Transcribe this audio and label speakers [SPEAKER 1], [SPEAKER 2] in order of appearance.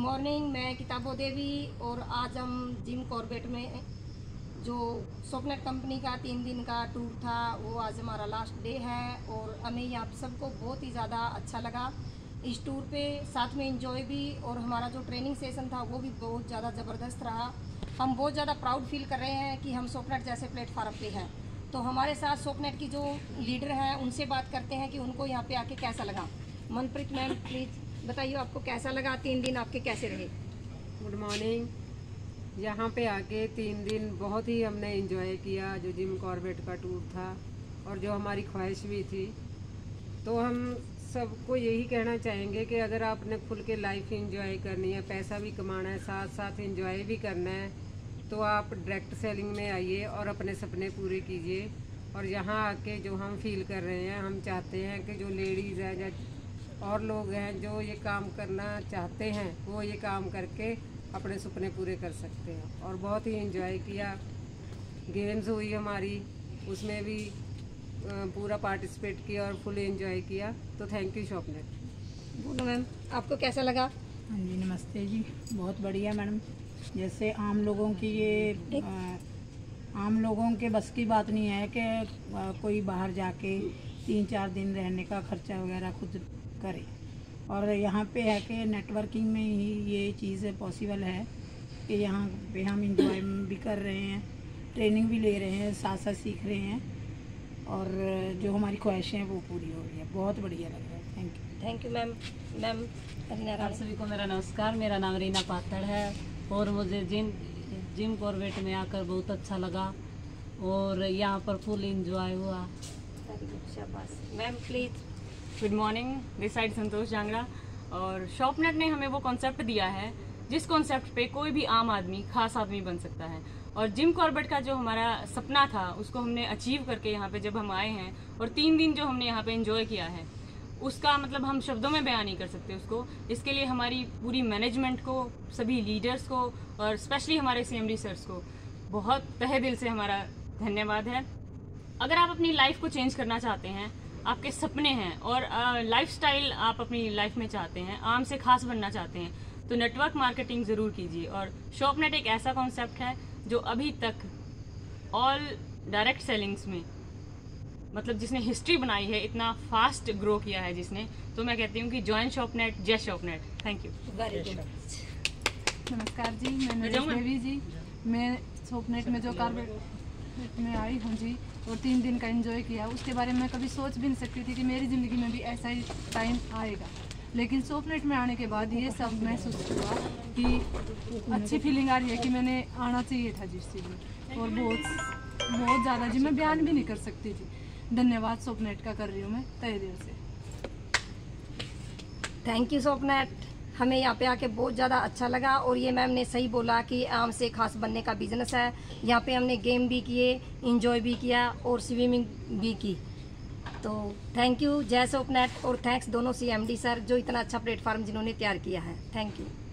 [SPEAKER 1] Morning, मैं किताबो देवी और आज हम जिम कॉर्बेट में जो स्वप्नेट कंपनी का 3 दिन का टूर था वो आज हमारा लास्ट डे है और हमें यहाँ सबको बहुत ही ज़्यादा अच्छा लगा इस टूर पे, साथ में एंजॉय भी। और हमारा जो ट्रेनिंग सेशन था वो भी बहुत ज़्यादा ज़बरदस्त रहा। हम बहुत ज़्यादा प्राउड फील कर रहे हैं कि हम स्वप्नेट जैसे प्लेटफार्म पे हैं। तो हमारे साथ स्वप्नेट की जो लीडर हैं उनसे बात करते हैं कि उनको यहाँ पे आके कैसा लगा। मनप्रीत मैम, प्लीज़ बताइए आपको कैसा लगा, 3 दिन आपके कैसे रहे।
[SPEAKER 2] Good morning. यहाँ पे आके 3 दिन बहुत ही हमने एंजॉय किया। जो जिम कॉर्बेट का टूर था और जो हमारी ख्वाहिश भी थी, तो हम सबको यही कहना चाहेंगे कि अगर आपने खुल के लाइफ एंजॉय करनी है, पैसा भी कमाना है, साथ साथ एंजॉय भी करना है, तो आप डायरेक्ट सेलिंग में आइए और अपने सपने पूरे कीजिए। और यहाँ आके जो हम फील कर रहे हैं, हम चाहते हैं कि जो लेडीज़ हैं या और लोग हैं जो ये काम करना चाहते हैं, वो ये काम करके अपने सपने पूरे कर सकते हैं। और बहुत ही एंजॉय किया। गेम्स हुई हमारी, उसमें भी पूरा पार्टिसिपेट किया और फुल एंजॉय किया। तो थैंक यू स्वप्नेट।
[SPEAKER 1] बोलो मैम, आपको कैसा लगा।
[SPEAKER 3] हाँ जी, नमस्ते जी। बहुत बढ़िया मैडम। जैसे आम लोगों की ये आम लोगों के बस की बात नहीं है कि कोई बाहर जाके 3-4 दिन रहने का खर्चा वगैरह खुद करे। और यहाँ पे है कि नेटवर्किंग में ही ये चीज़ पॉसिबल है कि यहाँ पे हम इंजॉय भी कर रहे हैं, ट्रेनिंग भी ले रहे हैं, साथ साथ सीख रहे हैं और जो हमारी ख्वाहिशें हैं वो पूरी हो रही है। बहुत बढ़िया लग रहा है।
[SPEAKER 1] Thank you ma'am. मैम
[SPEAKER 4] आप सभी को मेरा नमस्कार। मेरा नाम रीना पातड़ है और मुझे जिम कॉर्बेट में आकर बहुत अच्छा लगा और यहाँ पर फुल एंजॉय हुआ।
[SPEAKER 1] शाबाश। Ma'am please.
[SPEAKER 5] Good morning, this side Santosh Jangra. और शॉपनेट ने हमें वो कॉन्सेप्ट दिया है जिस कॉन्सेप्ट पे कोई भी आम आदमी खास आदमी बन सकता है। और जिम कॉर्बेट का जो हमारा सपना था उसको हमने अचीव करके यहाँ पे जब हम आए हैं और 3 दिन जो हमने यहाँ पे एंजॉय किया है उसका मतलब हम शब्दों में बयान नहीं कर सकते उसको। इसके लिए हमारी पूरी मैनेजमेंट को, सभी लीडर्स को और स्पेशली हमारे CMD सर्स को बहुत तहे दिल से हमारा धन्यवाद है। अगर आप अपनी लाइफ को चेंज करना चाहते हैं, आपके सपने हैं और लाइफस्टाइल आप अपनी लाइफ में चाहते हैं, आम से खास बनना चाहते हैं, तो नेटवर्क मार्केटिंग ज़रूर कीजिए। और शॉपनेट एक ऐसा कॉन्सेप्ट है जो अभी तक ऑल डायरेक्ट सेलिंग्स में मतलब जिसने हिस्ट्री बनाई है, इतना फास्ट ग्रो किया है जिसने, तो मैं कहती हूँ कि जॉइन शॉपनेट, जय Shopnet. Thank you.
[SPEAKER 1] Very good.
[SPEAKER 6] नमस्कार जी, मैं नरेश देवी जी। मैं शॉपनेट में जो कॉर्बेट में आई हूँ जी और 3 दिन का एंजॉय किया, उसके बारे में कभी सोच भी नहीं सकती थी कि मेरी ज़िंदगी में भी ऐसा ही टाइम आएगा। लेकिन शॉपनेट में आने के बाद ये सब महसूस हुआ कि अच्छी फीलिंग आ रही है कि मैंने आना चाहिए था जिस चीज़ में। और बहुत ज़्यादा जी, मैं बयान भी नहीं कर सकती जी। धन्यवाद शॉपनेट का कर रही हूँ मैं तहे दिल से।
[SPEAKER 1] Thank you Shopnet. हमें यहाँ पे आके बहुत ज़्यादा अच्छा लगा और ये मैम ने सही बोला कि आम से खास बनने का बिजनेस है। यहाँ पे हमने गेम भी किए, इंजॉय भी किया और स्विमिंग भी की। तो थैंक यू, जय शॉपनेट। और थैंक्स दोनों CMD सर जो इतना अच्छा प्लेटफॉर्म जिन्होंने तैयार किया है। Thank you.